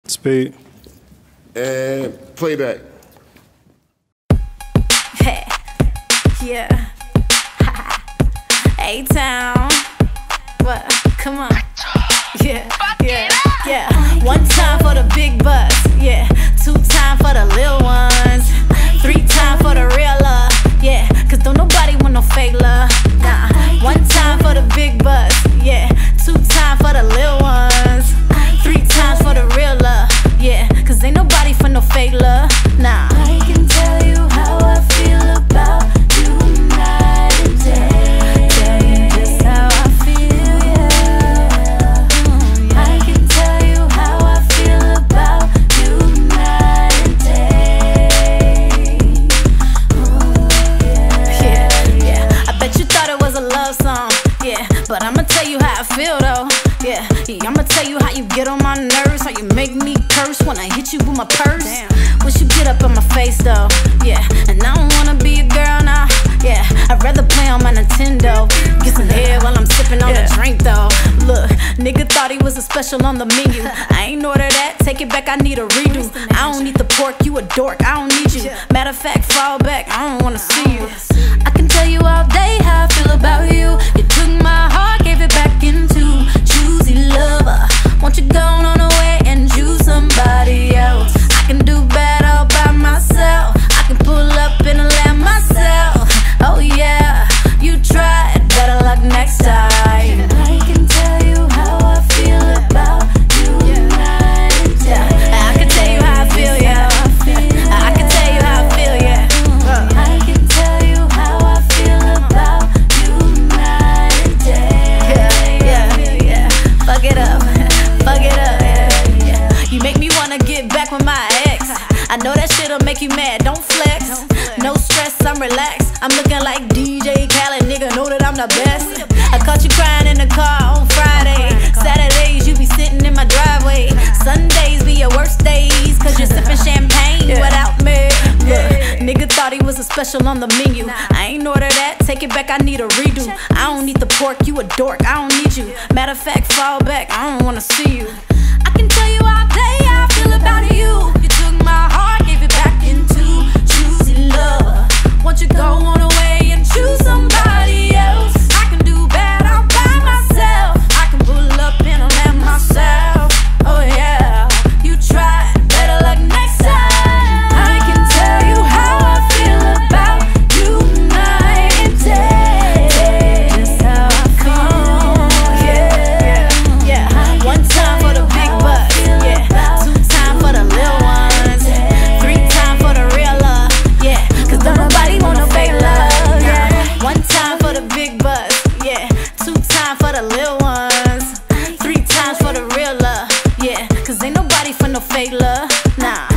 Speed. And playback. Hey, yeah. A-Town. What? Come on. Yeah, yeah, yeah. One time for the big bus. Yeah. 2 times for the little ones. 3 times for the real love. Yeah. Cause don't nobody want no fake love. Nah. 1 time for the big bus. Yeah. 2 times for the little ones. 3 times for the real love. Yeah. Cause ain't nobody for no fake love. Nah. I can tell you how I feel about you night and day. Tell you just how I feel, yeah. I can tell you how I feel about you night and day. Yeah, yeah. I bet you thought it was a love song. Yeah, but I'ma tell you how I feel though. Yeah, I'ma tell you how you get on my nerves, how you make me curse when I hit you with my purse. Damn. Wish you get up in my face though. Yeah, and I don't wanna be a girl now. Yeah, I'd rather play on my Nintendo. Get some head while I'm sipping on a drink though. Look, nigga thought he was a special on the menu. I ain't order that, take it back, I need a redo. I don't need the pork, you a dork, I don't need you. Matter of fact, fall back, I don't wanna see you. I can tell you all day how I feel about you. You took my heart, gave it back into choosy lover. Won't you go on away and choose somebody else? I can do bad all by myself. I can pull up and land myself. Oh yeah, you tried, better luck next time. I can tell you how I feel about you night and day. I can tell you how I feel, yeah. I can tell you how I feel, yeah. I can tell you how I feel about you night and day. Yeah. Fuck it up, yeah. You make me wanna get back with my ex. I know that shit'll make you mad, don't flex. No stress, I'm relaxed. I'm looking like DJ Khaled, nigga, know that I'm the best. I caught you crying in the car on Friday. Saturdays, you be sitting in my driveway. Sundays be your worst days, cause you're sipping champagne without me. Look, nigga thought he was a special on the menu. I ain't order that, take it back, I need a redo. I don't need the pork, you a dork, I don't need you. Matter of fact, fall back, I don't wanna see you. I can tell you all day how I feel about you. You took my heart, gave it back into choosy love. Won't you go on away and choose somebody else? I can do bad all by myself. I can pull up and land myself. Oh yeah, you tried, better luck next time. I can tell you how I feel about you night and day. Just how I feel, Yeah. 1 time for the big bus, yeah. 2 times for the little ones. 3 times for the real love, yeah. Cause don't nobody want no fake love, yeah. 1 time for the big bus, yeah. 2 times for the little ones. 3 times for the real love, yeah. Cause ain't nobody for no fake love, nah.